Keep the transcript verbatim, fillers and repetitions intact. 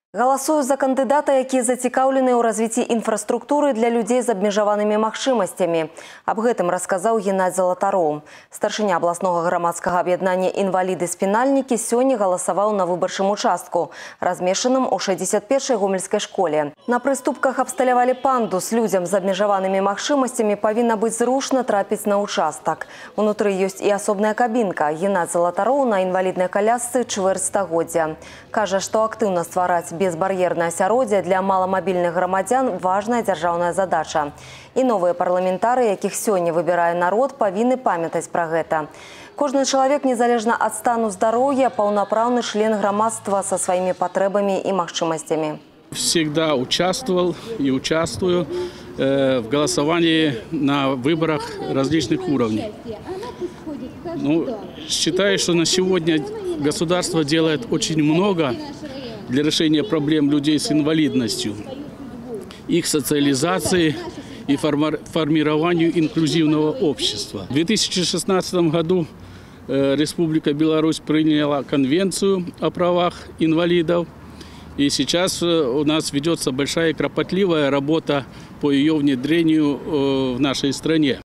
Галасую за кандидата, які зацікаўлены ў развіцці інфраструктуры для людзей з абмежаванымі магчымасцямі. Аб гэтым расказаў Геннадзь Залатароў. Старшыня абласнога грамадскага аб'яднання «Інваліды-спінальнікі» сёння галасаваў на выбарчым участку, размешчаным у шэсцьдзесят першай гомельскай школе. На прыступках абсталявалі пандус. Людзям з абмежаванымі магчымасцямі павінна быць зручна трапіць на участак. Унутры ёсць і асобная кабінка. Геннадзь Залатароў на інваліднай калясцы чвэрць стагоддзя. Кажа, што актыўна ствараць безбар'ернае асяроддзе для маламабільных грамадзян – важная дзяржаўная задача. І новыя парламентары, якіх сёння выбірае народ, павінны памятаць пра гэта. Кожны чалавек, незалежна ад стану здароўя, паўнапраўны член грамадства са сваімі патрэбамі і магчымасцямі. Всегда участвовал и участвую э, в голосовании на выборах различных уровней. Ну, считаю, что на сегодня государство делает очень много для решения проблем людей с инвалидностью, их социализации и формированию инклюзивного общества. В две тысячи шестнадцатом году Республика Беларусь приняла Конвенцию о правах инвалидов. И сейчас у нас ведется большая и кропотливая работа по ее внедрению в нашей стране.